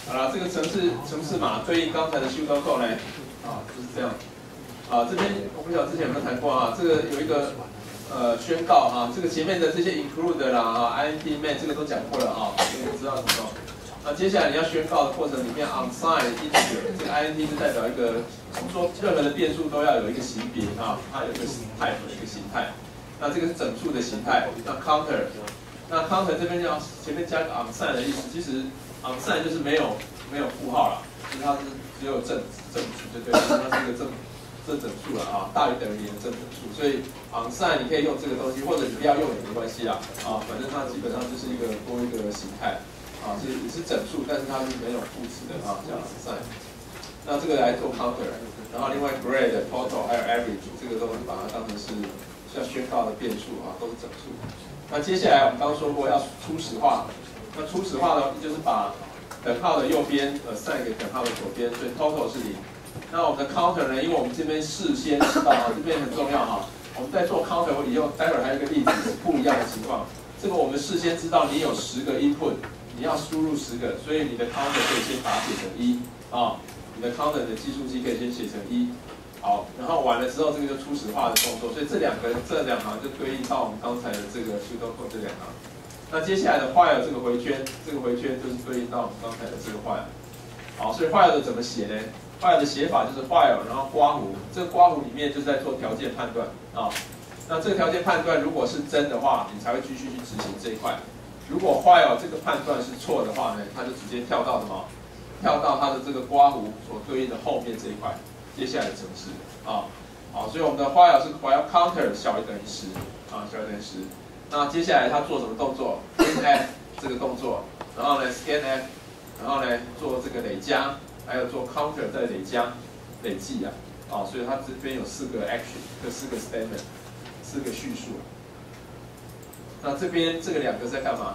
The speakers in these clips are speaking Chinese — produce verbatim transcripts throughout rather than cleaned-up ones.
好了，这个程式程式码对应刚才的 pseudocode 呢，啊，就是这样。啊，这边我不晓得之前有没有谈过啊，这个有一个呃宣告啊，这个前面的这些 include 啦啊 ，int main 这个都讲过了啊，所以知道什么。那接下来你要宣告的过程里面 ，unsigned integer 这个 int 是代表一个，说任何的变数都要有一个型别啊，它有一个 type 的一个形态。那这个是整数的形态。那 counter， 那 counter 这边要前面加个 unsigned 的意思，其实 unsigned 就是没有没有负号啦，就是它是只有正正数，就对了，它是一个正正整数了啊，大于等于零的正整数。所以 unsigned 你可以用这个东西，或者你不要用也没关系啦啊，反正它基本上就是一个多一个形态。啊，是也是整数，但是它是没有负值的啊，这样 unsigned。那这个来做 counter， 然后另外 grade、total 还有 average 这个都是把它当成是要宣告的变数啊，都是整数。那接下来我们刚刚说过要初始化，那初始化呢就是把等号的右边 assign 给等号的左边，所以 total 是零。那我们的 counter 呢，因为我们这边事先知道啊，这边很重要哈，我们在做 counter 我以后待会儿还有一个例子是不一样的情况，这个我们事先知道你有十个 input。你要输入十个，所以你的 counter 可以先把它写成一啊，你的 counter 的计数机可以先写成一，好，然后完了之后这个就初始化的动作，所以这两个这两行就对应到我们刚才的这个 pseudocode 这两行。那接下来的 while 这个回圈，这个回圈就是对应到我们刚才的这个 while。好，所以 while 的怎么写呢 ？while 的写法就是 while， 然后刮弧，这个刮弧里面就是在做条件判断啊。那这个条件判断如果是真的话，你才会继续去执行这一块。如果 while 这个判断是错的话呢，它就直接跳到什么？跳到它的这个刮弧所对应的后面这一块，接下来的程式啊，好，所以我们的 while 是 while counter 小于等于十啊，小于等于十。那接下来它做什么动作 ？printf 这个动作，然后呢 scanf， 然后呢做这个累加，还有做 counter 再累加累计啊，啊，所以它这边有四个 action， 这四个 statement， 四个叙述。那这边这个两个在干嘛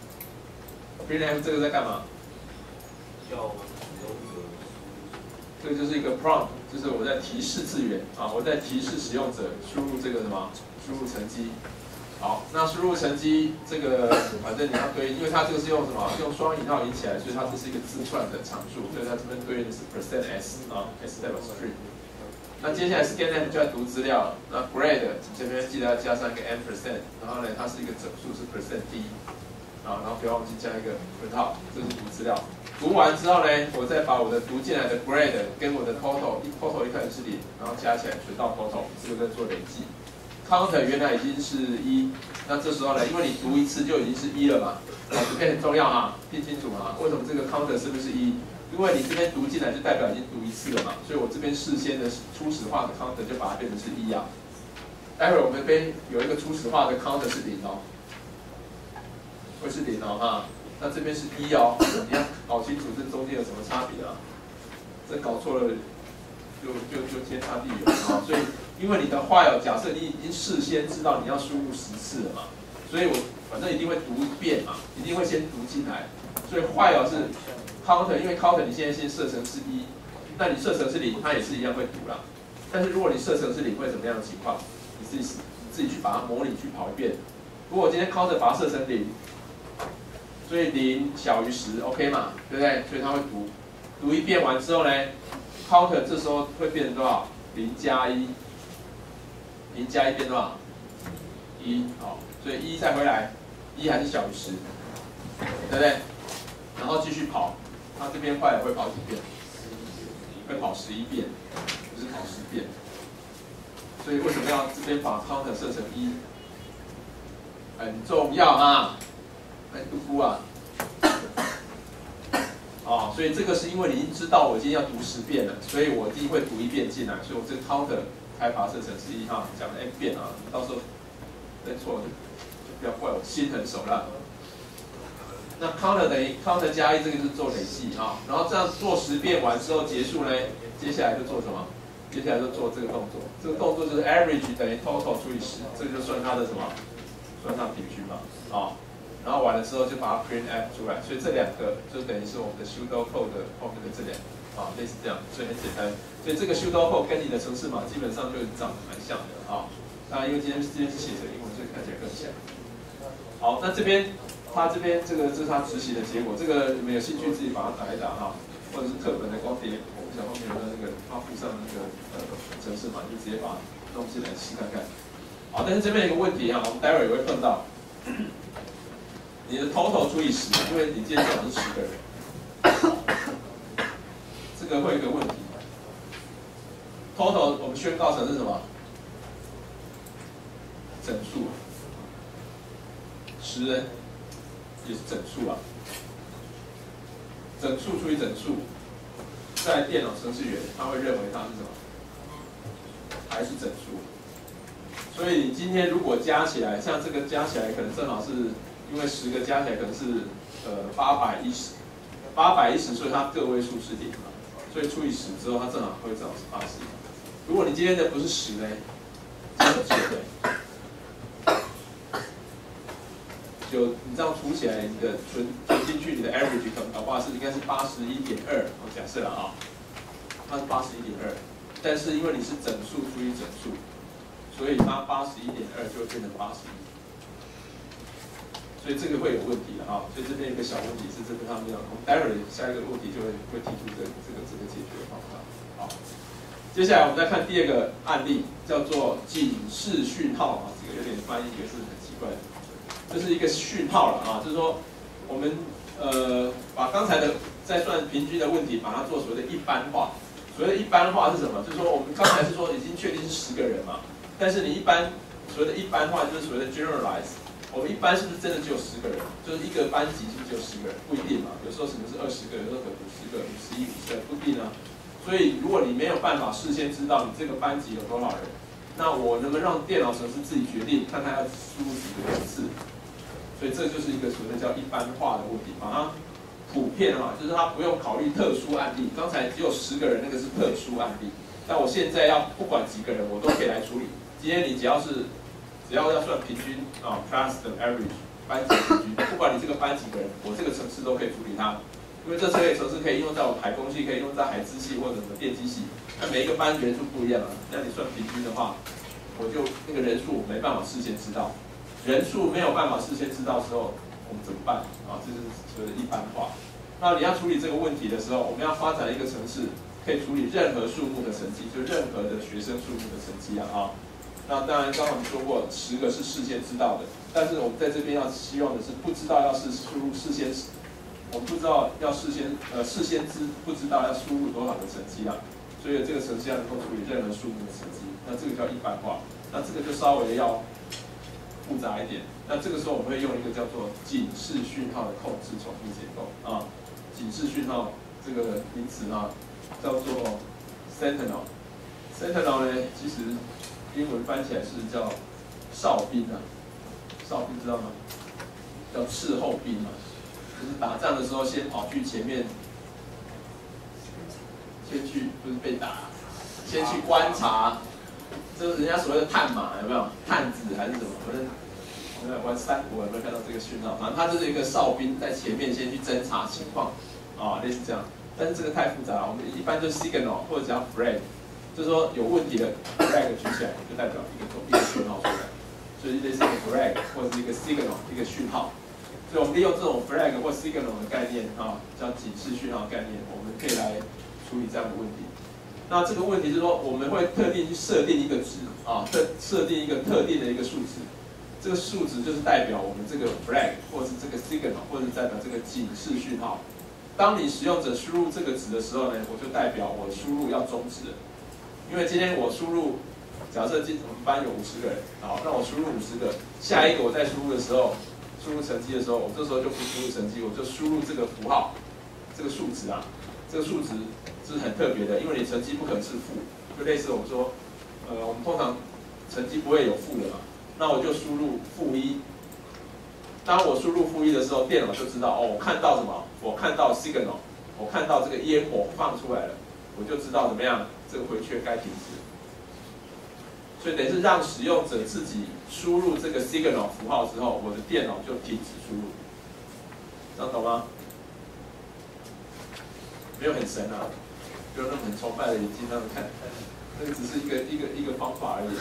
？printf 这个在干嘛？这个就是一个 prompt， 就是我在提示字元啊，我在提示使用者输入这个什么，输入成绩。好，那输入成绩这个，反正你要对，因为它这个是用什么？用双引号引起来，所以它这是一个字串的常数，所以它这边对应的是 percent %s 啊 ，s 代表 string。那接下来 scanf 就要读资料，那 grade 这边记得要加上一个 n percent， 然后呢，它是一个整数是 percent d， 啊，然后不要忘记加一个分号，这是读资料。读完之后呢，我再把我的读进来的 grade 跟我的 total， 一 total 一开始是零，然后加起来存到 total， 这个在做累计。counter 原来已经是一，那这时候呢，因为你读一次就已经是一了嘛，啊，这边很重要哈，听清楚哈，为什么这个 counter 是不是一？因为你这边读进来就代表已经读一次了嘛，所以我这边事先的初始化的 counter 就把它变成是一啊。待会儿我们这边有一个初始化的 counter 是零哦，会是零哦哈。那这边是一哦，你要搞清楚这中间有什么差别啊？这搞错了就就就天差地远啊。所以因为你的 while 假设你已经事先知道你要输入十次了嘛，所以我反正一定会读一遍嘛，一定会先读进来。所以 while 是 counter， 因为 counter 你现在先设成是一，那你设成是零，它也是一样会读啦。但是如果你设成是零，会怎么样的情况？你自己你自己去把它模拟去跑一遍。如果我今天 counter 把它设成零，所以零小于十 ，OK 嘛，对不对？所以它会读，读一遍完之后呢 ，counter 这时候会变成多少？零加一，零加一变多少？一，好，所以一再回来，一还是小于十，对不对？然后继续跑，它这边坏了会跑几遍？会跑十一遍，不是跑十遍。所以为什么要这边把 counter 设成一？很重要啊！哎，嘟嘟啊！啊，所以这个是因为你已经知道我今天要读十遍了，所以我一定会读一遍进来，所以我这个 counter 开发设成是一哈，讲了 n 遍啊，到时候再错就就不要怪我心狠手辣。那 counter 等于 counter 加一，这个是做累计啊，然后这样做十遍完之后结束呢，接下来就做什么？接下来就做这个动作，这个动作就是 average 等于 total 除以十，这个就算它的什么？算它平均嘛，啊。然后完了之后就把它 printf 出来，所以这两个就等于是我们的 pseudocode 的后面的这两个啊，类似这样，所以很简单。所以这个 pseudocode 跟你的程式码基本上就长得蛮像的啊。当然因为今天今天是写成英文，所以看起来更像。好，那这边他这边这个这是他执行的结果，这个你们有兴趣自己把它打一打哈，或者是课本的光碟，我们小后面有那个他附上的那个呃程式码，就直接把它弄进来试看看。好，但是这边有一个问题哈，我们待会儿也会碰到，你的 total 除以十，因为你今天讲的是十个人，这个会有一个问题。total 我们宣告成是什么？整数，十人也是整数啊。整数除以整数，在电脑程序员他会认为它是什么？还是整数。所以你今天如果加起来，像这个加起来可能正好是因为十个加起来可能是呃八百一十，八百一十，所以它个位数是零嘛，所以除以十之后，它正好会正好是八十。如果你今天的不是十呢，这是九的。就你这样除起来，你的存存进去，你的 average 可能搞不好是应该是八十一点二，我假设了啊，它是八十一点二，但是因为你是整数除以整数，所以它八十一点二就会变成八十一，所以这个会有问题的啊。所以这边有一个小问题是这个上面，我们待会儿下一个问题就会会提出这个这个这个解决方法。好，接下来我们再看第二个案例，叫做警示讯号啊，这个有点翻译也是很奇怪的。这是一个讯号了啊，就是说我们呃把刚才的在算平均的问题，把它做所谓的一般化。所谓的一般化是什么？就是说我们刚才是说已经确定是十个人嘛，但是你一般所谓的一般化就是所谓的 generalize。我们一般是不是真的只有十个人？就是一个班级是不是只有十个人？不一定嘛，有时候可能是二十个，有时候可能五十个、五十一、五十二，不一定啊。所以如果你没有办法事先知道你这个班级有多少人，那我能不能让电脑程式自己决定，看它要输入几个人次？所以这就是一个所谓的叫一般化的问题，把它普遍化，就是它不用考虑特殊案例。刚才只有十个人，那个是特殊案例。但我现在要不管几个人，我都可以来处理。今天你只要是只要要算平均啊 ，class 的 average 班级平均，不管你这个班几个人，我这个程式都可以处理它。因为这这类程式可以用在我海工系，可以用在海资系或者什么电机系。那每一个班人数不一样啊，那你算平均的话，我就那个人数没办法事先知道。人数没有办法事先知道的时候，我们怎么办啊？这就是所谓的一般化。那你要处理这个问题的时候，我们要发展一个程式，可以处理任何数目的成绩，就任何的学生数目的成绩啊啊。那当然，刚刚我们说过，十个是事先知道的，但是我们在这边要希望的是，不知道要是输入事先，我们不知道要事先呃事先知不知道要输入多少个成绩啊。所以这个程式要能够处理任何数目的成绩，那这个叫一般化。那这个就稍微要复杂一点，那这个时候我们会用一个叫做警示讯号的控制重复结构啊。警示讯号这个名词啊，叫做 sentinel。sentinel 呢，其实英文翻起来是叫哨兵啊，哨兵知道吗？叫斥候兵嘛，就是打仗的时候先跑去前面，先去不是被打，先去观察。这是人家所谓的探马，有没有？探子还是什么？反正我们玩三国有没有看到这个讯号？反正他就是一个哨兵在前面先去侦查情况，啊，类似这样。但是这个太复杂了，我们一般就 signal 或者叫 flag， 就是说有问题的 flag 举起来，就代表一个一个讯号出来，所以类似一个 flag 或者是一个 signal 一个讯号。所以我们利用这种 flag 或 signal 的概念啊，叫警示讯号概念，我们可以来处理这样的问题。那这个问题是说，我们会特定去设定一个值啊，特设定一个特定的一个数值，这个数值就是代表我们这个 flag 或是这个 signal， 或者代表这个警示讯号。当你使用者输入这个值的时候呢，我就代表我输入要终止了。因为今天我输入，假设今我们班有五十个人，好，那我输入五十个，下一个我再输入的时候，输入成绩的时候，我这时候就不输入成绩，我就输入这个符号，这个数值啊，这个数值。是很特别的，因为你成绩不可能是负，就类似我们说，呃，我们通常成绩不会有负的嘛，那我就输入负一。当我输入负一的时候，电脑就知道哦，我看到什么？我看到 signal， 我看到这个烟火放出来了，我就知道怎么样，这个回缺该停止。所以等于是让使用者自己输入这个 signal 符号之后，我的电脑就停止输入，这样懂吗？没有很神啊。不用那么很崇拜的眼睛那样看，那个只是一个一个一个方法而已。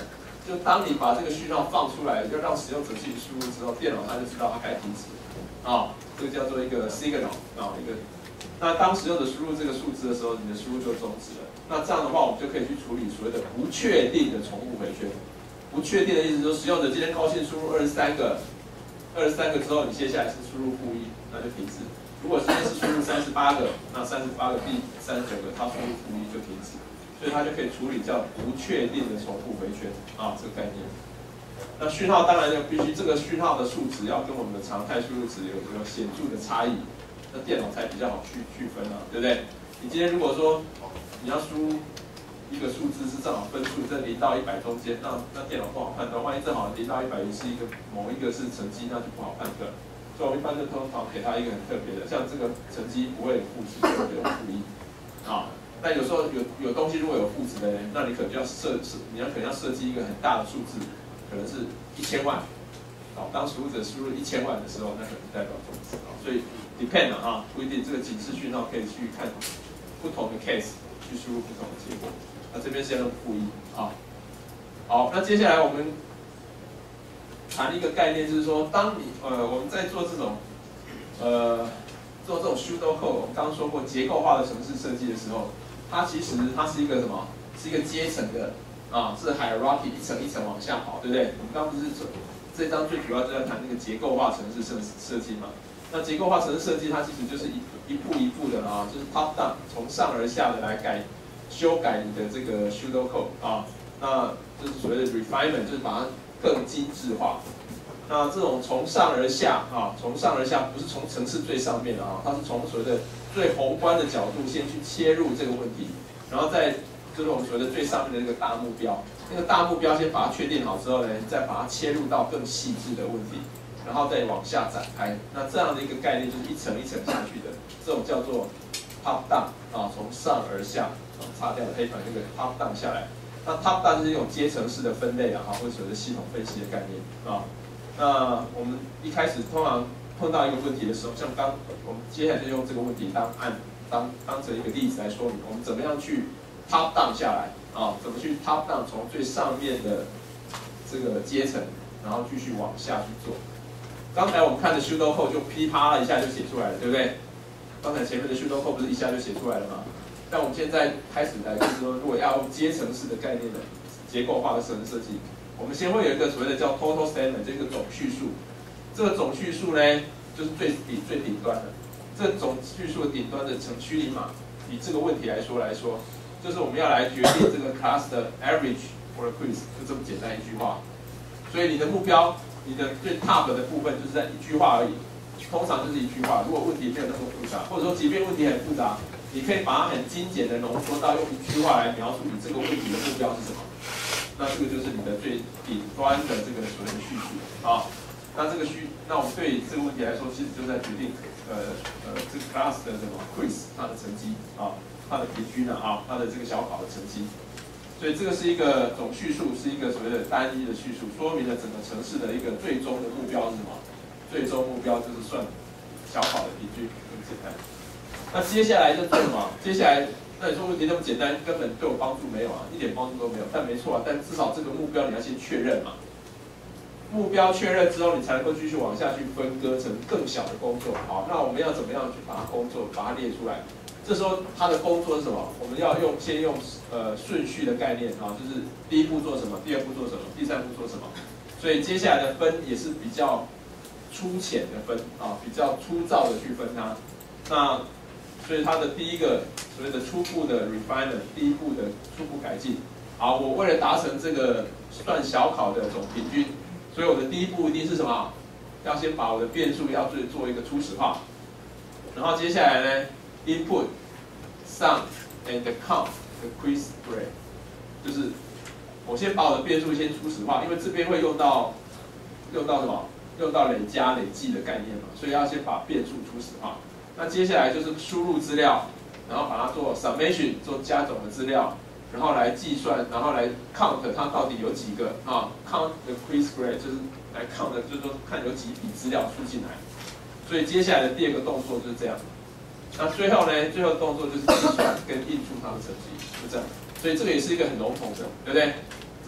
就当你把这个讯号放出来，就让使用者去输入之后，电脑它就知道它该停止啊，这个叫做一个 signal 啊一个。那当使用者输入这个数字的时候，你的输入就终止了。那这样的话，我们就可以去处理所谓的不确定的重复回圈。不确定的意思就是，使用者今天高兴输入二十三个，二十三个之后，你接下来是输入负一，那就停止。如果今天是输入三十八个，那三十八个第三十九个，它输入负一就停止。所以它就可以处理叫不确定的重复回圈啊，这个概念。那讯号当然就必须这个讯号的数值要跟我们的常态输入值有有显著的差异，那电脑才比较好去区分啊，对不对？你今天如果说你要输入一个数字是正好分数在零到一百中间，那那电脑不好判断，万一正好零到一百也是一个某一个是成绩，那就不好判断。所以我们一般就通常给它一个很特别的，像这个成绩不会有负值，就会有负一啊。但有时候有有东西如果有负值的人，那你可能就要设设，你要可能要设计一个很大的数字，可能是一千万。好，当输入者输入一千万的时候，那可能代表终止啊。所以 depend 啊，不一定这个警示讯号可以去看不同的 case 去输入不同的结果。那这边是要用负一啊。好，那接下来我们谈一个概念，就是说，当你呃我们在做这种呃做这种 pseudocode， 我们刚刚说过结构化的程式设计的时候。它其实它是一个什么？是一个阶层的啊，是 hierarchy 一层一层往下跑，对不对？我们刚刚不是这一章最主要就在谈那个结构化程式设设计嘛？那结构化程式设计它其实就是一一步一步的啊，就是 top down 从上而下的来改修改你的这个 pseudocode 啊，那就是所谓的 refinement， 就是把它更精致化。那这种从上而下啊，从上而下不是从层次最上面的啊，它是从所谓的最宏观的角度先去切入这个问题，然后再就是我们所谓的最上面的那个大目标，那个大目标先把它确定好之后呢，再把它切入到更细致的问题，然后再往下展开。那这样的一个概念就是一层一层下去的，这种叫做 top down 啊，从上而下，啊，擦掉了黑板那个 top down 下来。那 top down 就是一种阶层式的分类啊，或者所谓的系统分析的概念啊。那我们一开始通常碰到一个问题的时候，像刚我们接下来就用这个问题当案当当成一个例子来说明，我们怎么样去 top down 下来啊？怎么去 top down 从最上面的这个阶层，然后继续往下去做。刚才我们看的 pseudocode 就噼啪啦一下就写出来了，对不对？刚才前面的 pseudocode 不是一下就写出来了吗？但我们现在开始来就是说，如果要用阶层式的概念的结构化的程式设计。我们先会有一个所谓的叫 total statement， 这个总叙述。这个总叙述呢，就是最顶最顶端的。这个总叙述的顶端的程序里码，以这个问题来说来说，就是我们要来决定这个 class 的 average for a quiz， 就这么简单一句话。所以你的目标，你的最 top 的部分就是在一句话而已，通常就是一句话。如果问题没有那么复杂，或者说即便问题很复杂，你可以把它很精简的浓缩到用一句话来描述你这个问题的目标是什么。那这个就是你的最顶端的这个所谓的叙述啊。那这个叙，那我们对这个问题来说，其实就在决定呃呃这个 class 的什么 quiz 它的成绩啊，它的平均啊，啊它的这个小考的成绩。所以这个是一个总叙述，是一个所谓的单一的叙述，说明了整个城市的一个最终的目标是什么？最终目标就是算小考的平均，很简单。那接下来就做什么？接下来。那你说问题那么简单，根本对我帮助没有啊，一点帮助都没有。但没错啊，但至少这个目标你要先确认嘛。目标确认之后，你才能够继续往下去分割成更小的工作。好，那我们要怎么样去把它工作，把它列出来？这时候它的工作是什么？我们要用先用呃顺序的概念啊，就是第一步做什么，第二步做什么，第三步做什么。所以接下来的分也是比较粗浅的分啊，比较粗糙的去分它。那所以它的第一个所谓的初步的 refinement， 第一步的初步改进。好，我为了达成这个算小考的总平均，所以我的第一步一定是什么？要先把我的变数要做做一个初始化，然后接下来呢 ，input sum and count the quiz grade， 就是我先把我的变数先初始化，因为这边会用到用到什么？用到累加累计的概念嘛，所以要先把变数初始化。那接下来就是输入资料，然后把它做 summation， 做加总的资料，然后来计算，然后来 count 它到底有几个啊 ，count the quiz grade 就是来 count 就是说看有几笔资料输进来。所以接下来的第二个动作就是这样。那最后呢，最后动作就是计算跟印出它的成绩，就这样。所以这个也是一个很笼统的，对不对？这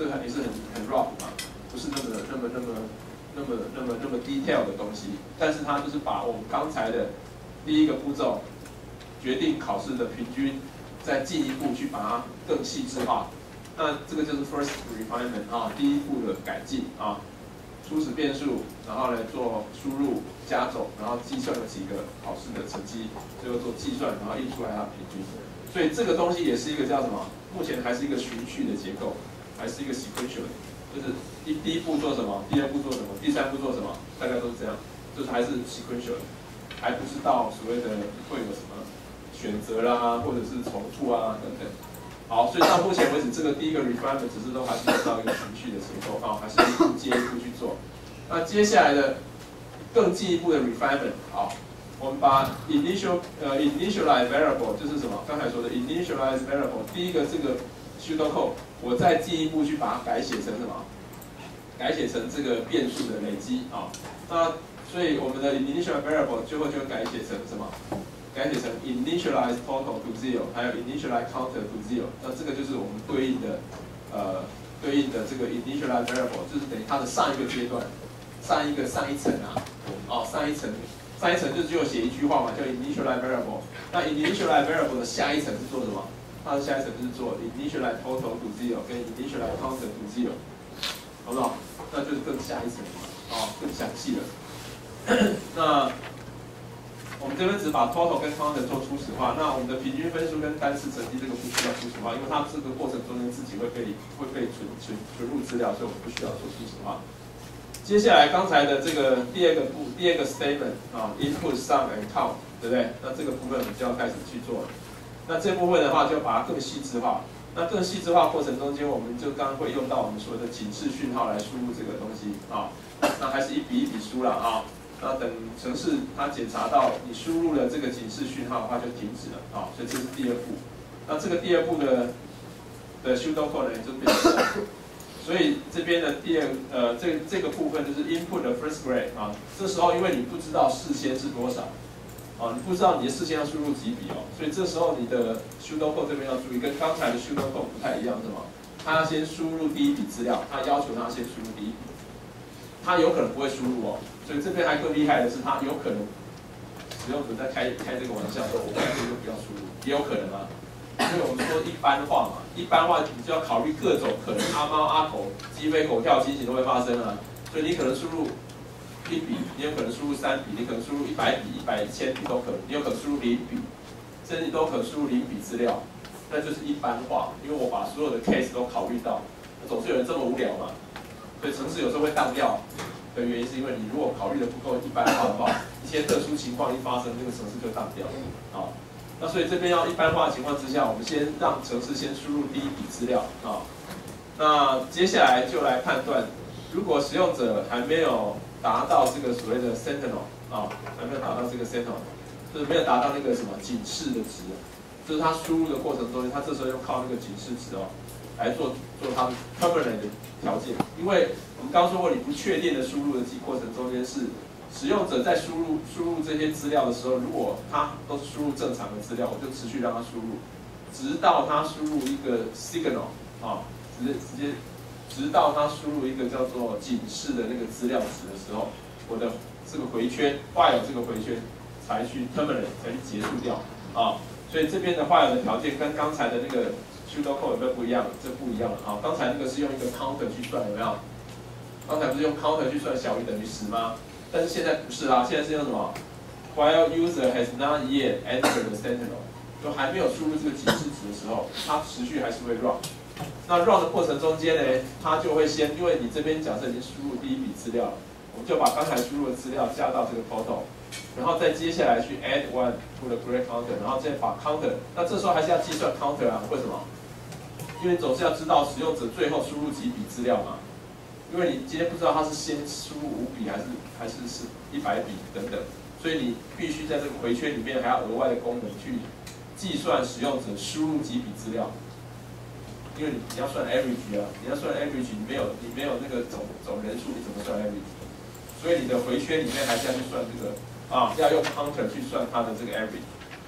这个也是很很 rough 嘛，不是那么那么那么那么那么那么 detail 的东西，但是它就是把我们刚才的第一个步骤决定考试的平均，再进一步去把它更细致化。那这个就是 first refinement 啊，第一步的改进啊，初始变数，然后来做输入加总，然后计算了几个考试的成绩，最后做计算，然后印出来它的平均。所以这个东西也是一个叫什么？目前还是一个循序的结构，还是一个 sequential， 就是第第一步做什么，第二步做什么，第三步做什么，大概都是这样，就是还是 sequential， 还不是到所谓的会有什么选择啦，或者是重复啊等等。好，所以到目前为止，这个第一个 refinement 只是都还是到一个循序的结构啊，还是一步接一步去做。那接下来的更进一步的 refinement 啊。我们把 initial 呃 initialize variable 就是什么？刚才说的 initialize variable， 第一个这个 pseudocode， 我再进一步去把它改写成什么？改写成这个变数的累积啊。那所以我们的 initialize variable 最后就改写成什么？改写成 initialize total to zero， 还有 initialize counter to zero。那这个就是我们对应的呃对应的这个 initialize variable， 就是等于它的上一个阶段，上一个上一层啊，哦上一层。上一层就只有写一句话嘛，叫 initialize variable。那 initialize variable 的下一层是做什么？它的下一层就是做 initialize total to zero 跟 initialize counter to zero， 好不好？那就是更下一层嘛，哦，更详细了。那我们这边只把 total 跟 counter 做初始化，那我们的平均分数跟单次成绩这个不需要初始化，因为它这个过程中间自己会被会被存存存入资料，所以我们不需要做初始化。接下来刚才的这个第二个步，第二个 statement 啊 ，input sum and count， 对不对？那这个部分我们就要开始去做了。那这部分的话，就把它更细致化。那更细致化过程中间，我们就刚刚会用到我们所谓的警示讯号来输入这个东西啊。那还是一笔一笔输了啊。那等程式它检查到你输入了这个警示讯号的话，就停止了啊。所以这是第二步。那这个第二步的的 pseudocode 呢，就变成。所以这边的第二呃这这个部分就是 input 的 first grade 啊，这时候因为你不知道事先是多少，啊你不知道你的事先要输入几笔哦，所以这时候你的 pseudocode 这边要注意，跟刚才的 pseudocode 不太一样，是吗？他要先输入第一笔资料，他要求他先输入第一笔，他有可能不会输入哦，所以这边还更厉害的是，他有可能使用者在开开这个玩笑说，我干脆就不要输入，也有可能啊。因为我们说一般化嘛，一般化你就要考虑各种可能，阿猫阿狗、鸡飞狗跳情形都会发生啊。所以你可能输入一笔，你有可能输入三笔，你可能输入一百笔、一百、一千笔都可能，你有可能输入零笔，甚至你都可能输入零笔资料，那就是一般化。因为我把所有的 case 都考虑到，总是有人这么无聊嘛。所以程式有时候会当掉的原因是因为你如果考虑的不够一般化的话，一些特殊情况一发生，这个程式就当掉了啊。那所以这边要一般化的情况之下，我们先让程式先输入第一笔资料啊。那接下来就来判断，如果使用者还没有达到这个所谓的 sentinel 啊，还没有达到这个 sentinel， 就是没有达到那个什么警示的值，就是他输入的过程中，他这时候要靠那个警示值哦，来做做他的 permanent 的条件。因为我们刚刚说过，你不确定的输入的过程中间是。使用者在输入输入这些资料的时候，如果他都是输入正常的资料，我就持续让他输入，直到他输入一个 signal 啊，直接直接，直到他输入一个叫做警示的那个资料值的时候，我的这个回圈 while 这个回圈才去 terminate 才去结束掉啊。所以这边的 while 的条件跟刚才的那个 pseudocode 有没有不一样？这不一样了啊。刚才那个是用一个 counter 去算，有没有？刚才不是用 counter 去算小于等于十吗？但是现在不是啊，现在是用什么 ？While user has not yet entered the sentinel， 就还没有输入这个警示值的时候，它持续还是会 run。那 run 的过程中间呢，它就会先，因为你这边假设已经输入第一笔资料了，我们就把刚才输入的资料加到这个 total， 然后再接下来去 add one to the grade counter， 然后再把 counter， 那这时候还是要计算 counter 啊？为什么？因为总是要知道使用者最后输入几笔资料嘛。因为你今天不知道他是先输入五笔还是还是是一百笔等等，所以你必须在这个回圈里面还要额外的功能去计算使用者输入几笔资料。因为你你要算 average 啊，你要算 average， 你没有你没有那个总总人数，你怎么算 average？ 所以你的回圈里面还是要去算这个啊，要用 counter 去算它的这个 average。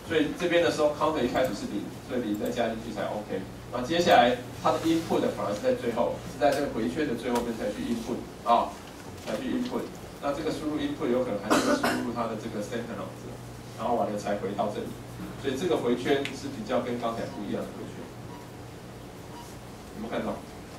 所以这边的时候 counter 一开始是零，所以零再加进去才 OK。那接下来它的 input 反而是在最后，是在这个回圈的最后面才去 input 啊，才去 input。那这个输入 input 有可能还是会输入它的这个 sentinel 值，然后完了才回到这里。所以这个回圈是比较跟刚才不一样的回圈。有没有看到？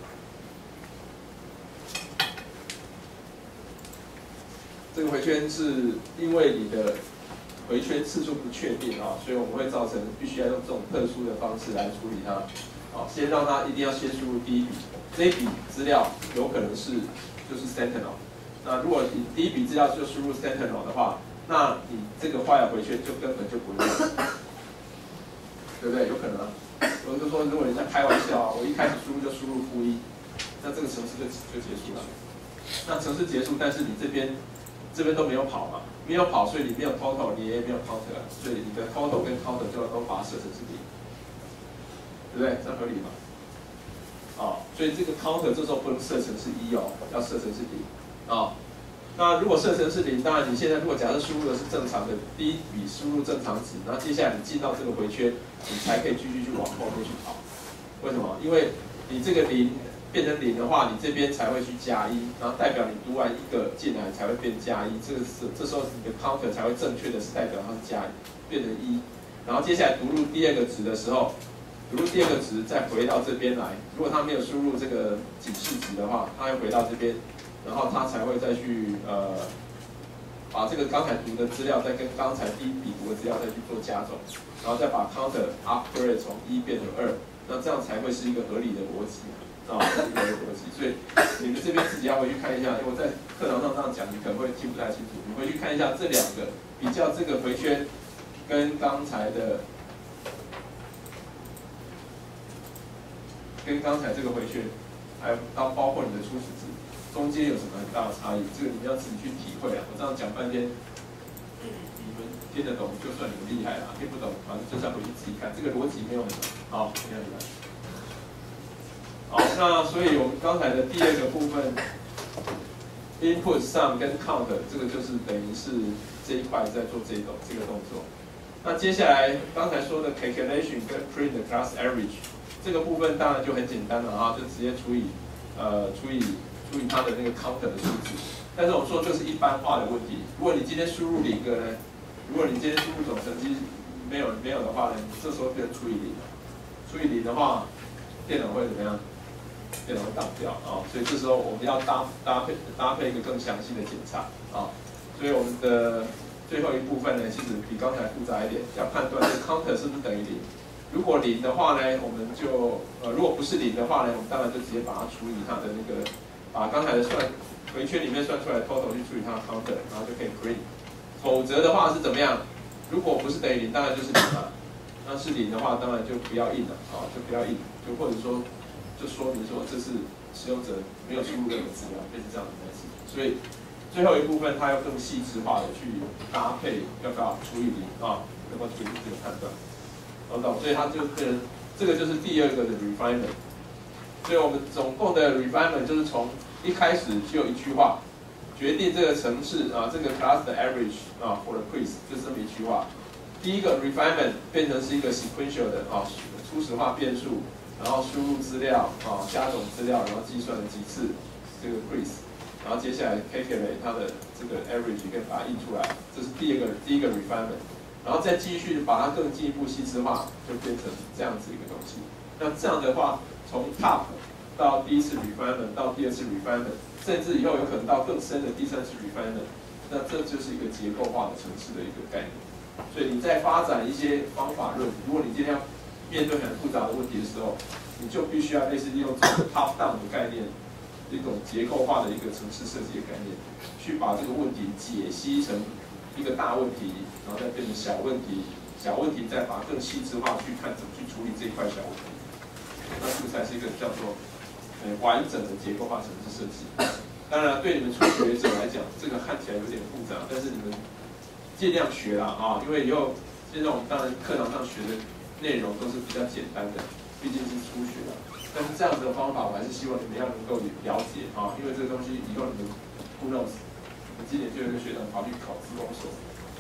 这个回圈是因为你的回圈次数不确定啊，所以我们会造成必须要用这种特殊的方式来处理它。啊，先让它一定要先输入第一笔，这一笔资料有可能是就是 sentinel。那如果你第一笔资料就输入 sentinel 的话，那你这个 while 回圈就根本就不用，对不对？有可能啊。我就说，如果人家开玩笑啊，我一开始输入就输入负一，那这个程式就就结束了。那程式结束，但是你这边这边都没有跑嘛，没有跑，所以你没有 total， 你也没有 counter， 所以你的 total 跟 counter 就要都把它设成是零，对不对？这样合理吗？啊，所以这个 counter 这时候不能设成是一哦，要设成是零啊。那如果设成是零，当然你现在如果假设输入的是正常的第一笔输入正常值，然后接下来你进到这个回圈，你才可以继续去往后面去跑。为什么？因为你这个零变成零的话，你这边才会去加一，然后代表你读完一个进来才会变加一，这个是这时候你的 counter 才会正确的是代表它是加变成一，然后接下来读入第二个值的时候，读入第二个值再回到这边来，如果它没有输入这个警示值的话，它会回到这边。然后它才会再去呃，把这个刚才读的资料再跟刚才第一笔读的资料再去做加总，然后再把 counter upgrade 从一变成二，那这样才会是一个合理的逻辑啊，一个逻辑。所以你们这边自己要回去看一下，因为我在课堂上这样讲，你可能会听不太清楚。你回去看一下这两个，比较这个回圈跟刚才的，跟刚才这个回圈，还有到包括你的初始值。中间有什么很大的差异？这个你们要自己去体会啊！我这样讲半天，你们听得懂就算你们厉害了，听不懂反正就是要回去自己看，这个逻辑没有很难，好，没有很难。好，那所以我们刚才的第二个部分 ，input sum 跟 count 这个就是等于是这一块在做这种这个动作。那接下来刚才说的 calculation 跟 print the class average 这个部分当然就很简单了啊，就直接除以呃除以。注意它的那个 counter 的数字，但是我们说这是一般化的问题。如果你今天输入零个呢，如果你今天输入总成绩没有没有的话呢，这时候变成除以零，除以零的话，电脑会怎么样？电脑会当掉啊，所以这时候我们要搭搭配搭配一个更详细的检查啊。所以我们的最后一部分呢，其实比刚才复杂一点，要判断这 counter 是不是等于零。如果零的话呢，我们就呃如果不是零的话呢，我们当然就直接把它除以它的那个。把刚才的算回圈里面算出来的 total 去除以它的 counter， 然后就可以 print。否则的话是怎么样？如果不是等于零，当然就是零嘛。那是零的话，当然就不要印了啊，就不要印，就或者说就说明说这是使用者没有输入任何资料，类似这样的模式。所以最后一部分它要更细致化的去搭配要不要除以零啊，要不要除以这个判断，懂不懂？所以它就变成这个就是第二个的 refinement。所以我们总共的 refinement 就是从一开始就有一句话，决定这个程式啊，这个 class 的 average 啊 for the quiz 就是这么一句话。第一个 refinement 变成是一个 sequential 的啊初始化变数，然后输入资料啊加总资料，然后计算了几次这个 quiz， 然后接下来 calculate 它的这个 average 跟把它印出来，这是第二个第一个 refinement， 然后再继续把它更进一步细致化，就变成这样子一个东西。那这样的话，从 top 到第一次 refinement 到第二次 refinement， 甚至以后有可能到更深的第三次 refinement， 那这就是一个结构化的程式的一个概念。所以你在发展一些方法论，如果你今天要面对很复杂的问题的时候，你就必须要类似利用这种 top down 的概念，一种结构化的一个程式设计的概念，去把这个问题解析成一个大问题，然后再变成小问题，小问题再把它更细致化去看怎么去处理这一块小问题。那这个才是一个叫做呃完整的结构化程式设计。当然，对你们初学者来讲，这个看起来有点复杂，但是你们尽量学啦啊，因为以后现在我们当然课堂上学的内容都是比较简单的，毕竟是初学啦。但是这样子的方法，我还是希望你们要能够了解啊，因为这个东西以后你们 who knows， 你今年就有一个学长跑去考自工所，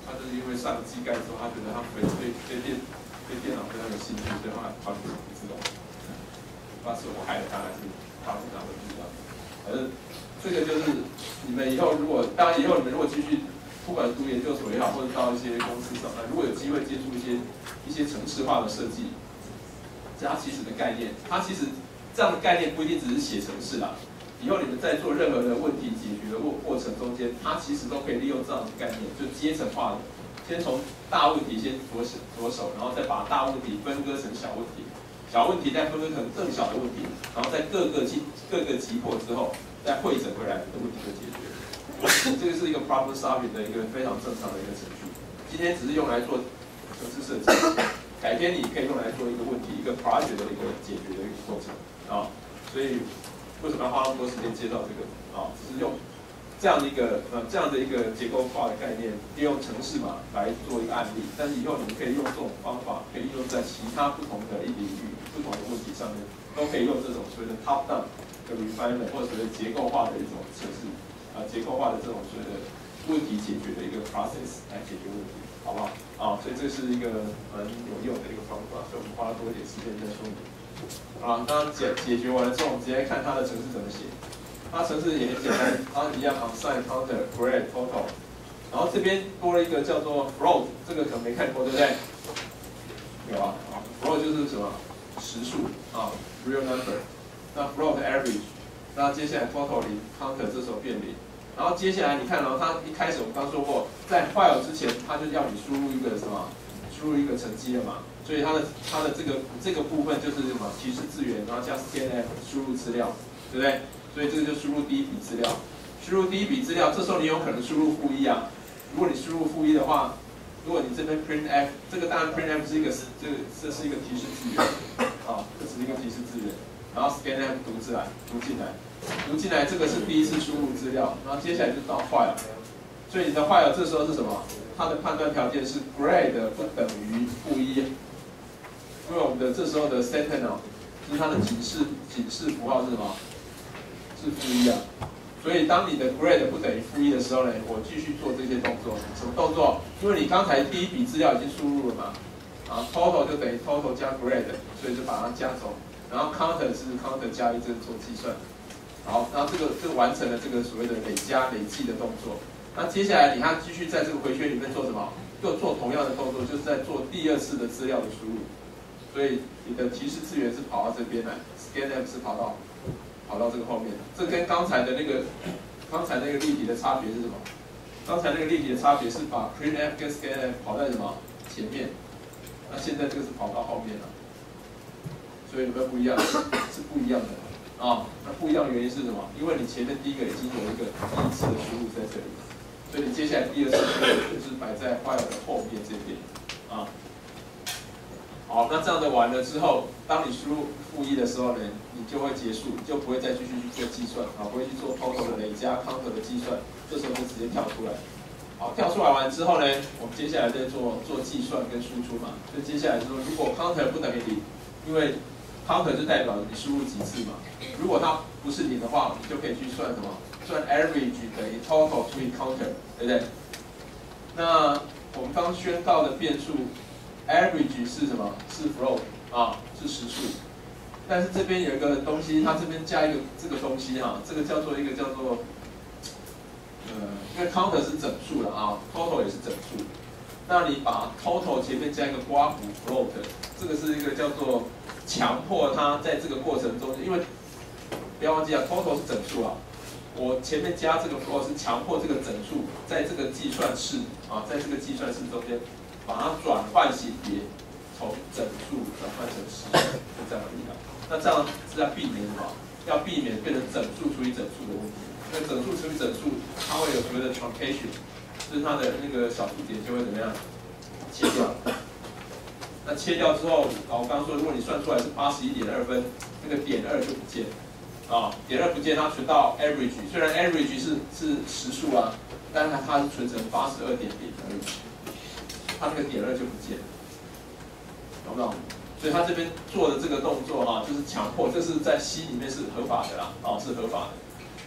他就是因为上了机盖之后，他觉得他对对对电对电脑非常有兴趣，所以他跑去自动。那是我害了他，还是他不知道不知道？反正这个就是你们以后如果，当然以后你们如果继续，不管读研究所也好，或者到一些公司上班，如果有机会接触一些一些程式化的设计，这它其实的概念，它其实这样的概念不一定只是写程式啦。以后你们在做任何的问题解决的过过程中间，它其实都可以利用这样的概念，就阶层化的，先从大问题先着手着手，然后再把大问题分割成小问题，小问题再分割成更小的问题，然后在各个击各个击破之后，再汇整回来，你的问题就解决了。这个是一个 problem solving 的一个非常正常的一个程序。今天只是用来做程式设计，改天你可以用来做一个问题，一个 project 的一个解决的一个过程啊。所以为什么要花那么多时间介绍这个啊？只是用这样的一个呃这样的一个结构化的概念，利用程式码来做一个案例。但是以后你们可以用这种方法，可以用在其他不同的领域、不同的问题上面，都可以用这种所谓的 top down 的 refinement 或者所谓的结构化的一种程式啊、呃、结构化的这种所谓的问题解决的一个 process 来解决问题，好不好？啊，所以这是一个很有用的一个方法，所以我们花了多一点时间在说明。啊，当解解决完了之后，我们直接看它的程式怎么写。它程式也很简单，它一样 unsigned counter grade total， 然后这边多了一个叫做 float， 这个可能没看过，对不对？有啊，啊 float 就是什么实数啊 ，real number。那 float average， 那接下来 total 零 counter 这时候变零，然后接下来你看哦，它一开始我们刚说过，在 while 之前，它就要你输入一个什么，输入一个成绩了嘛。所以它的它的这个这个部分就是什么提示字元，然后加 scanf 输入资料，对不对？所以这个就输入第一笔资料，输入第一笔资料，这时候你有可能输入负一啊。如果你输入负一的话，如果你这边 printf， 这个当然 printf 是一个这个这是一个提示字元啊，这是一个提示字元，然后 scanf 读出来，读进来，读进来，这个是第一次输入资料，然后接下来就到 while， 所以你的 while 这时候是什么？它的判断条件是 grade 不等于负一。因为我们的这时候的 sentinel 就是它的警示警示符号是什么？是负一啊。所以当你的 grade 不等于负一的时候呢，我继续做这些动作。什么动作？因为你刚才第一笔资料已经输入了嘛，啊 total 就等于 total 加 grade， 所以就把它加走。然后 counter 是 counter 加一，这做计算。好，然后这个这个完成了这个所谓的累加累计的动作。那接下来你还继续在这个回圈里面做什么？又做同样的动作，就是在做第二次的资料的输入。所以你的提示字元是跑到这边来 ，scanf 是跑到跑到这个后面。这跟刚才的那个刚才那个例题的差别是什么？刚才那个例题的差别是把 printf 跟 scanf 跑在什么前面，那现在这个是跑到后面了。所以有没有不一样？是不一样的啊。那不一样的原因是什么？因为你前面第一个已经有一个第一次的输入在这里，所以你接下来第二次就是摆在 while 的后面这边啊。好，那这样的完了之后，当你输入负一的时候呢，你就会结束，你就不会再继续去做计算，啊，不会去做 total 的累加 counter 的计算，这时候就直接跳出来。好，跳出来完之后呢，我们接下来再做做计算跟输出嘛。所以接下来说，如果 counter 不等于零，因为 counter 就代表你输入几次嘛。如果它不是零的话，你就可以去算什么？算 average 等于 total to counter， 对不对？那我们刚宣告的变数。average 是什么？是 float 啊，是实数。但是这边有一个东西，它这边加一个这个东西哈、啊，这个叫做一个叫做，呃，因为 counter 是整数了啊 ，total 也是整数。那你把 total 前面加一个括弧 float， 这个是一个叫做强迫它在这个过程中，因为不要忘记啊 ，total 是整数啊。我前面加这个 float 是强迫这个整数在这个计算式啊，在这个计算式中间。把它转换型别，从整数转换成实数，就这样而已了。那这样是要避免什么？要避免变成整数除以整数的问题。因为整数除以整数，它会有所谓的 truncation， 就是它的那个小数点就会怎么样切掉。那切掉之后，啊，我刚刚说，如果你算出来是八十一点二分，那个点二就不见，啊，点二不见，它存到 average， 虽然 average 是是实数啊，但是它它是存成八十二点零而已。它那个点二就不见了，懂不懂？所以他这边做的这个动作哈、啊，就是强迫，这是在 C 里面是合法的啦，哦，是合法的。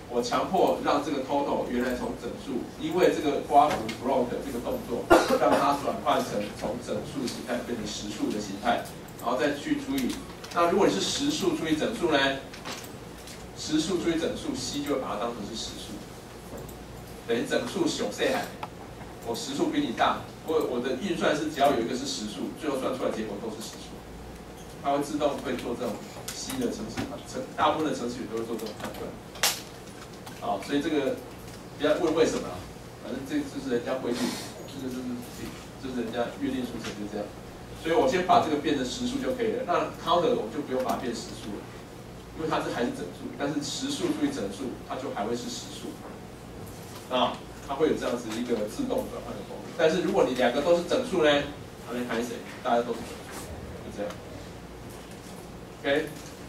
我强迫让这个 total 原来从整数，因为这个刮弧 float 这个动作，让它转换成从整数形态变成实数的形态，然后再去除以。那如果你是实数除以整数呢？实数除以整数 ，c 就会把它当成是实数，等于整数小 c 海。我实数比你大，我我的运算是只要有一个是实数，最后算出来结果都是实数，它会自动会做这种 c 的程式，程大部分的程序员都会做这种判断。啊，所以这个不要问为什么啊，反正这就是人家规定，这个就是就是人家约定俗成就这样。所以我先把这个变成实数就可以了。那 counter 我就不用把它变实数了，因为它这还是整数，但是实数除以整数，它就还会是实数。啊，它会有这样子一个自动转换的功能。但是如果你两个都是整数呢，那你看谁？大家都是整数，就这样。OK。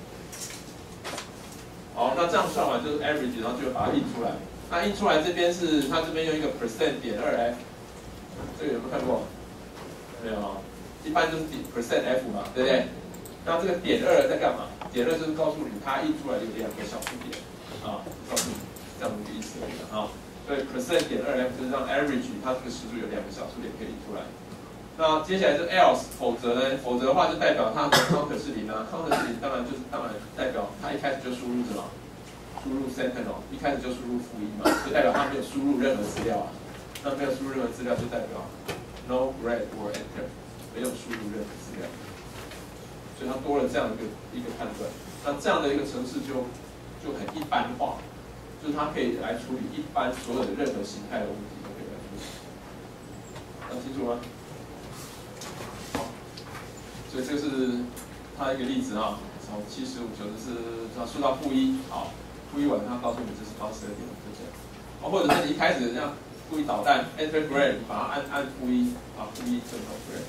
好，那这样算完就是 average， 然后就会把它印出来。那印出来这边是它这边用一个 percent 点二 f， 这个有没有看过？没有啊，一般就是 percent f 嘛，对不对？那这个点二在干嘛？点二就是告诉你它印出来有两个小数点啊，告诉你这样的一个意思而已啊。所以 percent 点二 f 就是让 average 它这个实数有两个小数点可以印出来。那接下来是 else， 否则呢？否则的话就代表它的 counter 是零啊 ，counter 是零，当然就是当然代表它一开始就输入什么？输入 sentinel， 一开始就输入负一嘛，就代表它没有输入任何资料啊。那没有输入任何资料，就代表 no read or enter， 没有输入任何资料，所以它多了这样一个一个判断。那这样的一个程式就就很一般化，就是它可以来处理一般所有的任何形态的问题都可以来处理。讲清楚吗？所以这个是它一个例子啊，从七十五九十四，它数到负一，好，负一完它告诉你这是高十二点五，就这样。哦，或者是你一开始这样故意捣蛋 ，enter grade， 把它按按负一，啊，负一正好 grade，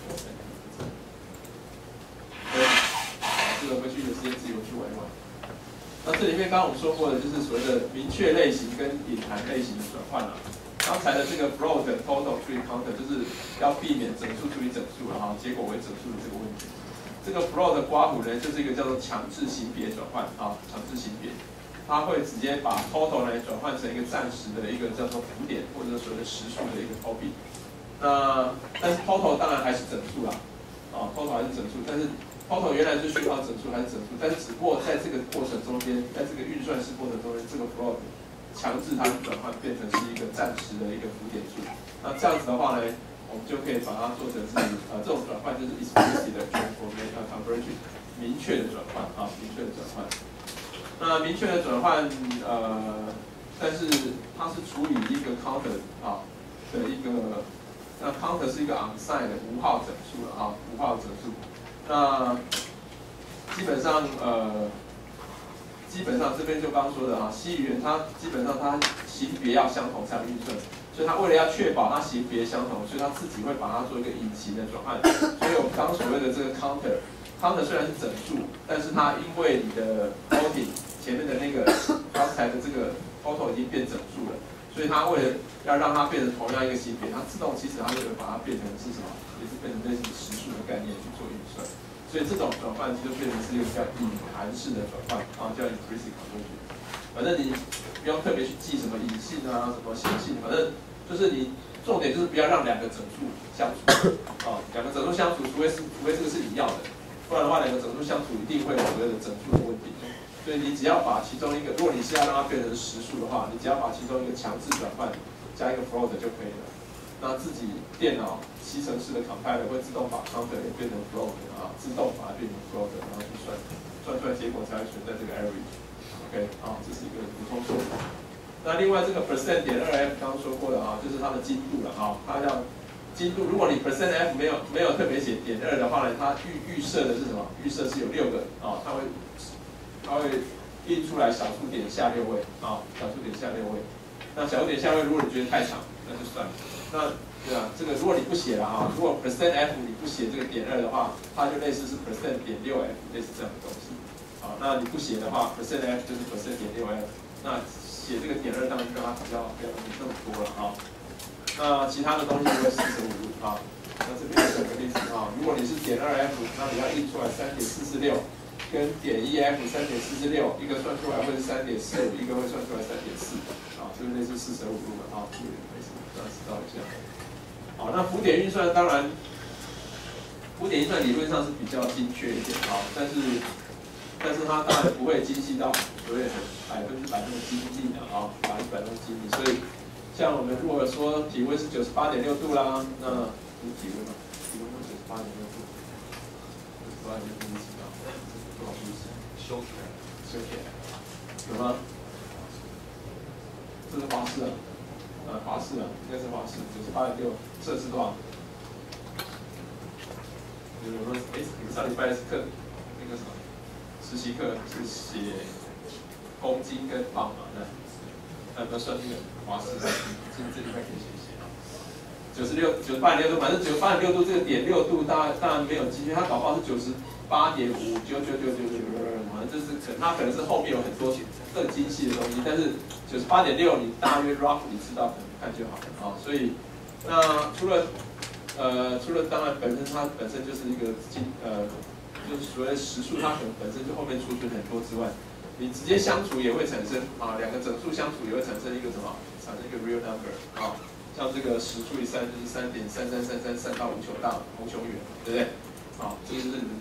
对，这个回去有时间自己去玩一玩。那这里面刚刚我们说过的，就是所谓的明确类型跟隐含类型的转换啊。刚才的这个 float total 除以 counter 就是要避免整数除以整数了哈，结果为整数的这个问题。这个 float 的刮弧呢，就是一个叫做强制型别转换啊，强制型别，它会直接把 total 呢转换成一个暂时的一个叫做浮点或者所谓的实数的一个 topic。那但是 total 当然还是整数啦，啊 total 还是整数，但是 total 原来是需要整数还是整数，但是只不过在这个过程中间，在这个运算式过程中间，这个 float 强制它转换变成是一个暂时的一个浮点数。那这样子的话呢，我们就可以把它做成是呃这种转换就是 explicit 的 transformation conversion， 明确的转换啊，明确的转换。那明确的转换呃，但是它是处理一个 counter 啊的一个，那 counter 是一个 unsigned 的无号整数了啊，无号整数。那基本上呃。基本上这边就刚刚说的哈 ，C 语言它基本上它型别要相同才能运算，所以它为了要确保它型别相同，所以它自己会把它做一个隐形的转换。所以我们刚刚所谓的这个 counter，counter 虽然是整数，但是它因为你的 floating 前面的那个刚才的这个 total 已经变整数了，所以它为了要让它变成同样一个型别，它自动其实它就会把它变成是什么，也是变成类似实数的概念去做运算。所以这种转换就变成是一个叫隐含式的转换啊，叫 implicit conversion。反正你不用特别去记什么隐性啊、什么显性，反正就是你重点就是不要让两个整数相处啊，两个整数相处，除非是除非这个是你要的，不然的话两个整数相处一定会有所谓的整数的问题。所以你只要把其中一个，如果你是要让它变成实数的话，你只要把其中一个强制转换加一个 float 就可以了。那自己电脑吸尘式的 compiler 会自动把 counter 也变成 float 啊，自动把它变成 float， 然后去算，算出来结果才会存在这个 average。OK， 啊，这是一个补充说明。那另外这个 percent 点二 f 刚刚说过了啊，就是它的精度了啊，它要精度，如果你 percent f 没有没有特别写点二的话呢，它预预设的是什么？预设是有六个啊，它会它会印出来小数点下六位啊，小数点下六位。那小数点下位，如果你觉得太长，那就算了。那对啊，这个如果你不写了啊，如果 percent f 你不写这个点二的话，它就类似是 percent 点六 f， 类似这样的东西。好，那你不写的话 ，percent f 就是 percent 点六 f。那写这个点二当然让它比较不要那么多了啊。那其他的东西就会四舍五入啊。那这边有个例子啊，如果你是点二 f， 那你要印出来三点四四六， 跟点 E F 三点四至六，一个算出来会是三点四五，一个会算出来三点四，啊，这个类似四舍五入的啊，这个没什么，大家知道一下。好，那浮点运算当然，浮点运算理论上是比较精确一点啊，但是但是它当然不会精细到所谓很百分之百那么精密的啊，百分之百那么精密，所以像我们如果说体温是九十八点六度啦，那这是体温嘛，体温是九十八点六度。把你的东西啊，多少东西修起来，修起来，有吗？这是华氏啊，呃，华氏啊，应该是华氏，九十八点六，摄氏多少？就是我说，哎，你们上礼拜是课那个什么实习课是写公斤跟磅嘛？那那不要算那个华氏，这这礼拜可以写一写啊。九十六、九十八点六度，反正九十八点六度这个点六度，当然当然没有精确，它搞不好是九十八点五、九九九九九九，反正就是可它可能是后面有很多更精细的东西，但是九十八点六你大约 rough 你知道可能看就好了啊。所以那除了呃除了当然本身它本身就是一个精呃就是所谓实数，它可能本身就后面储存很多之外，你直接相除也会产生啊两个整数相除也会产生一个什么？产生一个 real number 啊。像这个十除以三就是三点三三三三三到无穷大无穷远，对不对？好，这就是你们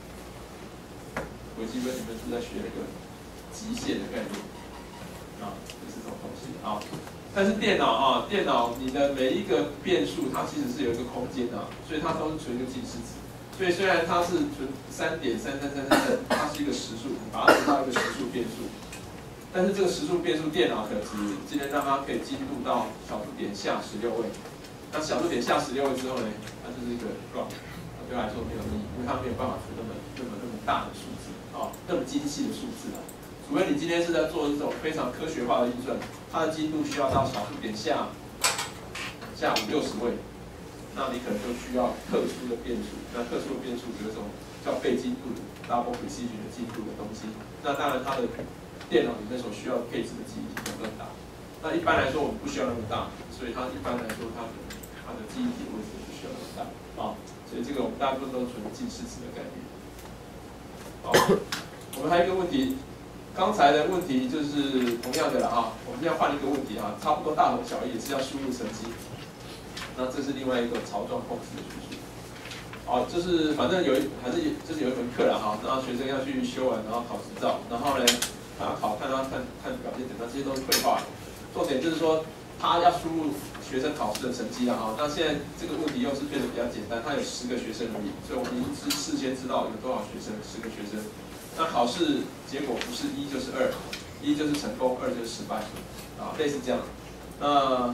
微积分里面是在学一个极限的概念啊，就是这种东西啊。但是电脑啊，电脑你的每一个变数它其实是有一个空间的、啊，所以它都是存一个近似值。所以虽然它是存三点三三三三三，它是一个实数，你把它存到一个实数变数。但是这个实数变数电脑可只尽量让它可以精度到小数点下十六位。那小数点下十六位之后呢，它就是一个 round， 对我来说没有意义，因为它没有办法出那么那么那么大的数字啊，那么精细的数字啊。除非你今天是在做这种非常科学化的运算，它的精度需要到小数点下下五六十位，那你可能就需要特殊的变数。那特殊的变数有一种叫倍精度的 double precision 的精度的东西。那当然它的电脑里面所需要配置的记忆体就更大。那一般来说我们不需要那么大，所以它一般来说它的它的记忆体位置不需要那么大啊。所以这个我们大部分都是存近似值的概念。好，我们还有一个问题，刚才的问题就是同样的了啊。我们现在换一个问题啊，差不多大同小异，也是要输入成绩。那这是另外一个槽状控制的叙述。好，就是反正有一还是就是有一门课了哈，然后学生要去修完，然后考执照，然后呢。打考看他看看表现怎么样，这些都是绘画。重点就是说，他要输入学生考试的成绩了哈。那现在这个问题又是变得比较简单，他有十个学生而已，所以我们已经事事先知道有多少学生，十个学生。那考试结果不是一就是二，一就是成功，二就是失败，啊，类似这样。那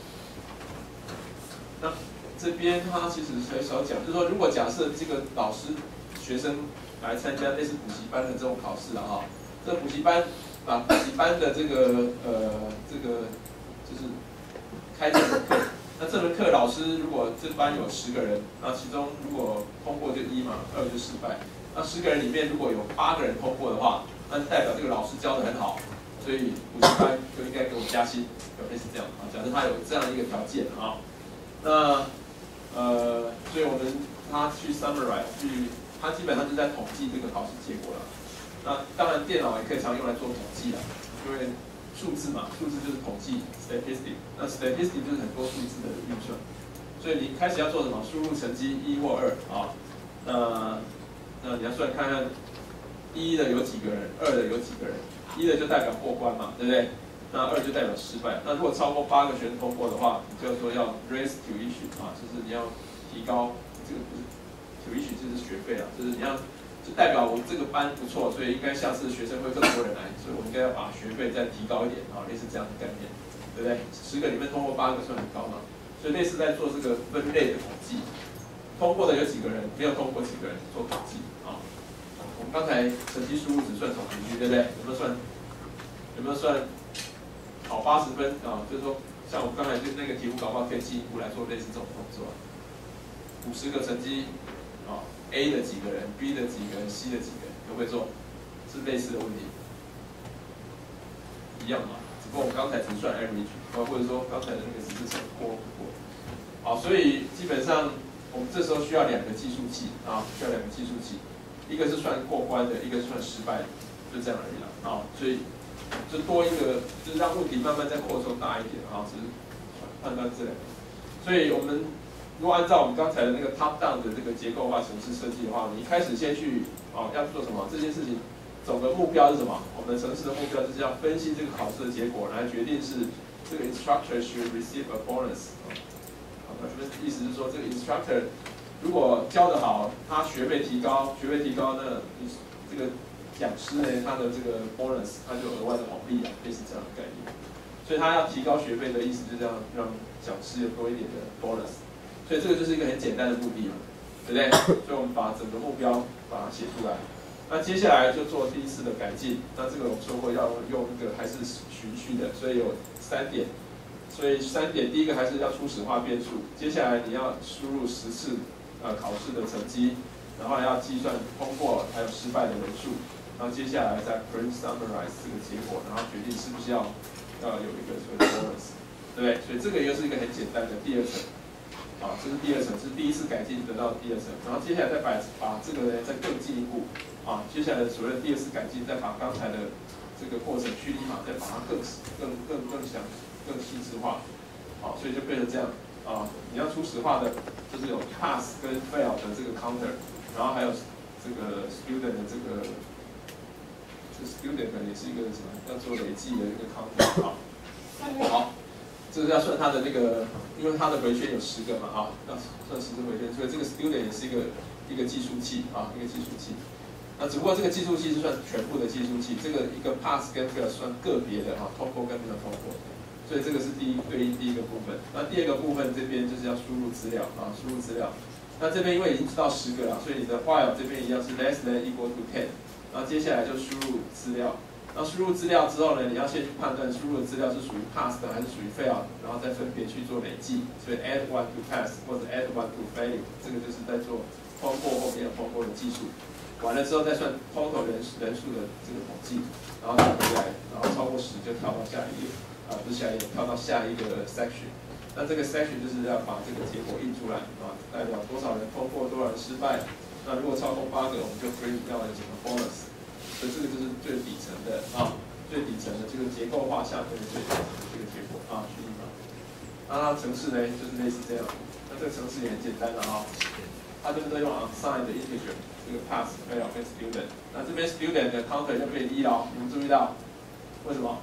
那这边他其实很少讲，就是说，如果假设这个老师学生来参加类似补习班的这种考试了哈。这补习班啊，补习班的这个呃，这个就是开这门课。那这门课老师如果这班有十个人，那其中如果通过就一嘛，二就失败。那十个人里面如果有八个人通过的话，那代表这个老师教得很好，所以补习班就应该给我加薪，有类似这样啊。假设他有这样一个条件啊，那呃，所以我们他去 summarize 去，他基本上就在统计这个考试结果了。那当然，电脑也可以常用来做统计啦，因为数字嘛，数字就是统计 statistic， 那 statistic 就是很多数字的运算，所以你开始要做什么？输入成绩一或二啊，那那你要算看看一的有几个人，二的有几个人，一的就代表过关嘛，对不对？那二就代表失败。那如果超过八个学生通过的话，你就说要 raise tuition 啊，就是你要提高这个不是 tuition 就是学费啊，就是你要。就代表我这个班不错，所以应该下次学生会更多人来，所以我应该要把学费再提高一点啊，类似这样的概念，对不对？十个里面通过八个算很高嘛，所以类似在做这个分类的统计，通过的有几个人，没有通过几个人做统计啊。我们刚才成绩输入只算总平均，对不对？有没有算？有没有算考八十分啊？就是说，像我们刚才就那个题目，搞不好可以进一步来做类似这种动作，五十个成绩啊。A 的几个人 ，B 的几个人 ，C 的几个人，可不可以做？是类似的问题，一样嘛？只不过我们刚才只算 average， 或者说刚才的那个只是成过不过。好，所以基本上我们这时候需要两个计数器啊，需要两个计数器， 一个是算过关的，一个是算失败的，就这样而已啦。啊，所以就多一个，就是让问题慢慢再扩充大一点啊，只是判断这两个。所以我们如果按照我们刚才的那个 top down 的这个结构化程式设计的话，你一开始先去哦要做什么？这件事情总的目标是什么？我们程式的目标就是要分析这个考试的结果，来决定是这个 instructor should receive a bonus。好，那这边意思是说，这个 instructor 如果教得好，他学费提高，学费提高，那这个讲师呢，他的这个 bonus 他就额外的红利啊，类似这样的概念。所以他要提高学费的意思，就是要让讲师有多一点的 bonus。所以这个就是一个很简单的目的嘛，对不对？所以我们把整个目标把它写出来。那接下来就做第一次的改进。那这个我们说过要用那个还是循序的，所以有三点。所以三点，第一个还是要初始化变数。接下来你要输入十次呃考试的成绩，然后要计算通过还有失败的人数。然后接下来再 print summarize 这个结果，然后决定是不是要要有一个所谓的 bonus， 对不对？所以这个又是一个很简单的第二层。啊，这是第二层，是第一次改进得到的第二层，然后接下来再把把这个呢再更进一步，啊，接下来所谓的第二次改进，再把刚才的这个过程驱力码再把它更更更更详更细致化，好，所以就变成这样，啊，你要初始化的，就是有 pass 跟 fail 的这个 counter， 然后还有这个 student 的这个，这 student 也是一个什么要做累计的一个 counter， 好，好。这个要算它的那个，因为它的回圈有十个嘛，啊，要算十个回圈，所以这个 student 也是一个一个计数器啊，一个计数器。那只不过这个计数器是算全部的计数器，这个一个 pass 跟 fail 算个别的啊，通过跟没有通过。所以这个是第一对应第一个部分。那第二个部分这边就是要输入资料啊，输入资料。那这边因为已经知道十个了，所以你的 while 这边一样是 less than equal to ten， 然后接下来就输入资料。那输入资料之后呢，你要先去判断输入的资料是属于 pass 的还是属于 fail 的，然后再分别去做累计。所以 add one to pass 或者 add one to fail， 这个就是在做通过或没有通过的计数。完了之后再算 total 人人数的这个统计，然后再回来，然后超过十就跳到下一页，啊不是下一页，跳到下一个 section。那这个 section 就是要把这个结果印出来啊，代表多少人通过，多少人失败。那如果超过八个，我们就 print 要有什么 bonus。所以这个就是最底层的啊，最底层的这个结构化下面的最底层的这个结果啊，虚拟码。那它程式呢，就是类似这样。那这个程式也很简单的啊，它就是在用 unsigned integer 这个 pass fail 跟 student。那这边 student 的 counter 就变一了，你们注意到为什么？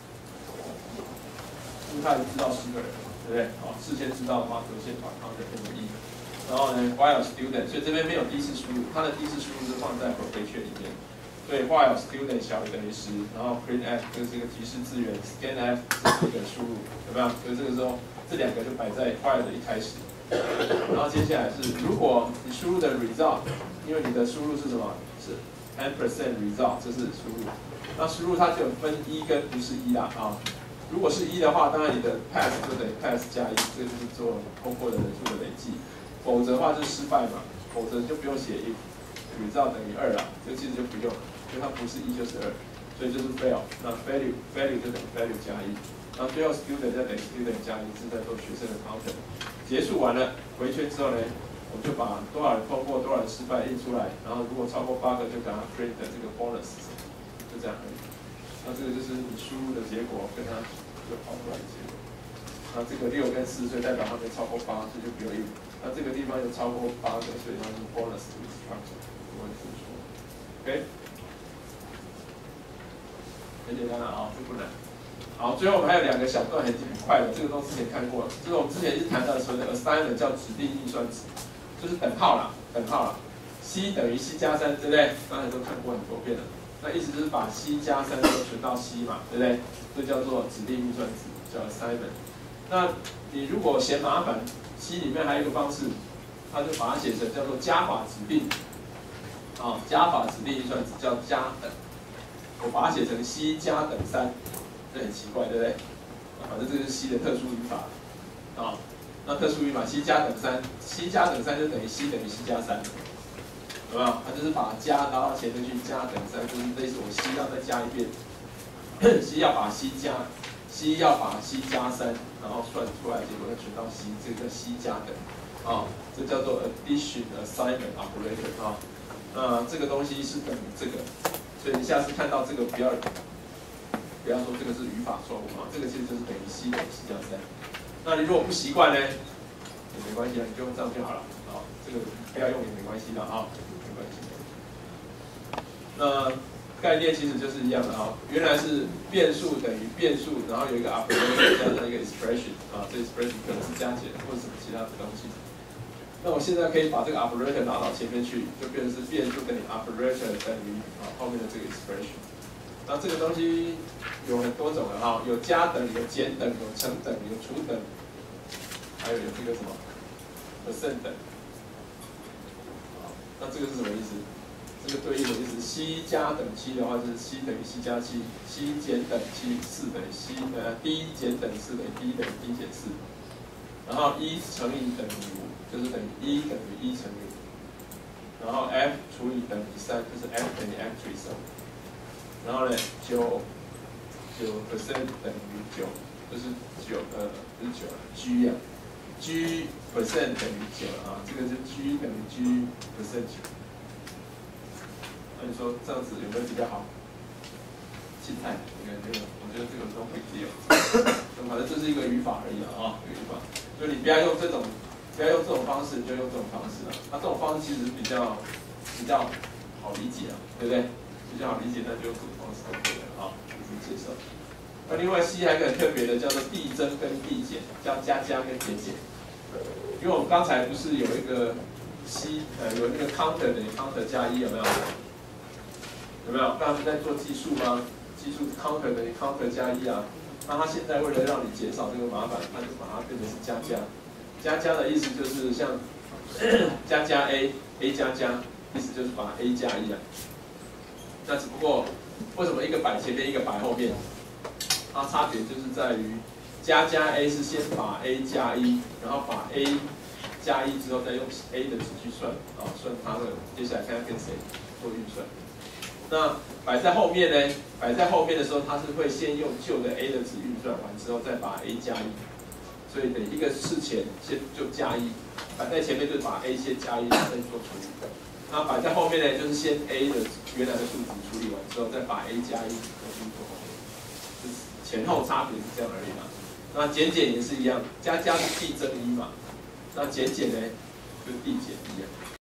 因为他已经知道十个人，对不对？好，事先知道的话，首先把 counter 变成一。然后呢 ，while student， 所以这边没有第一次输入，它的第一次输入是放在回圈里面。所以 while student 小于等于十，然后 printf 就是一个提示字元 ，scanf 是一个输入，有没有？所以这个时候这两个就摆在 while 的一开始。然后接下来是，如果你输入的 result， 因为你的输入是什么？是 ten percent result， 这是输入。那输入它就有分一跟不是一啦啊。如果是一的话，当然你的 pass 就等于 pass 加一，这个就是做通过的人数的累计。否则的话就是失败嘛，否则就不用写 if result 等于二啦，这个其实就不用。因为它不是一就是二，所以就是 fail。那 value value 就等于 value 加一，然后最后 student 再等于 student 加一，是在做学生的 counter。结束完了回圈之后呢，我们就把多少人通过多少人失败印出来，然后如果超过八个就给它 print 的这个 bonus， 就这样而已。那这个就是你输入的结果跟它就跑出来的结果。那这个六跟四，所以代表它没超过八，所以就不用印。那这个地方有超过八个，所以它是 bonus instruction， 我会这么说。OK。很简单了啊，这不难。好，最后我们还有两个小段很很快的，这个都之前看过了。这个我们之前是谈到所谓的 assignment 叫指定运算值，就是等号啦，等号啦 ，c 等于 c 加三，对不对？刚才都看过很多遍了。那意思就是把 c 加三都存到 c 嘛，对不对？这叫做指定运算值，叫 assignment。那你如果嫌麻烦 ，c 里面还有一个方式，它就把它写成叫做加法指定，啊，加法指定运算值叫加等。我把它写成 c 加等三，这很奇怪，对不对？反正这个是 c 的特殊语法啊。那特殊语法 c 加等三 ，c 加等三就等于 c 等于 c 加三，有没有？它就是把加拿到前面去加等三，就是类似我 c 要再加一遍 ，c 要把 c 加 c 要把 c 加三，然后算出来结果再存到 c， 这个叫 c 加等啊，这叫做 addition assignment operator 啊。 那这个东西是等于这个，所以你下次看到这个不要不要说这个是语法错误啊，这个其实就是等于 c 等于 c 加三。那你如果不习惯呢，也没关系啊，你就用这样就好了啊，这个不要用也没关系的啊，没关系。那概念其实就是一样的啊，原来是变数等于变数，然后有一个 operator 加上一个 expression 啊，这 expression 可能是加减或者什么其他的东西。那我现在可以把这个 operator 拿到前面去，就变成是变数等于 operator 等于啊后面的这个 expression。那这个东西有很多种的哈，有加等、有减等、有乘等、有除等，还有有这个什么 percent 等。好，那这个是什么意思？这个对应的意思 ，c 加等七的话就是 c 等于 c 加七 ，c 减等七，四等于 c 呃 d 减等四等于 d 等于 d 减四，然后一乘以等于五就是等于一等于一乘以五，然后 f 除以等于三就是 f 等于 f 除以三，然后呢九九 percent 等于九就是九呃不是九啊 g 啊 g percent 等于九啊，这个是 g 等于 g percent 九。那你说这样子有没有比较好？心态，我觉得这个，我觉得这个都会只有，反正这是一个语法而已啊，一个语法。所以你不要用这种，不要用这种方式，你就用这种方式啊。那这种方式其实比较比较好理解啊，对不对？比较好理解，那就用这种方式就可以了啊，就是介绍。那另外 C 还有一个很特别的，叫做递增跟递减，叫加加跟减减。因为我们刚才不是有一个 C 呃有那个 counter 等于 counter 加一有没有？有没有？刚才在做计数吗？计数 counter 等于 counter 加一啊。那它现在为了让你减少这个麻烦，它就把它变成是加加。加加的意思就是像加加 A，A 加加，意思就是把 A 加一啊。那只不过为什么一个摆前面，一个摆后面？它差别就是在于加加 A 是先把 A 加一，然后把 A 加一之后再用 A 的值去算啊，算它的接下来看看跟谁做运算。那摆在后面呢？摆在后面的时候，它是会先用旧的 A 的值运算完之后，再把 A 加一，所以等于一个事前先就加一，摆在前面就是把 A 先加一，再做处理。那摆在后面呢，就是先 A 的原来的数值处理完之后，再把 A 加一再去做后面，就是前后差别是这样而已嘛。那减减也是一样，加加是递增一嘛，那减减呢就是递减一啊。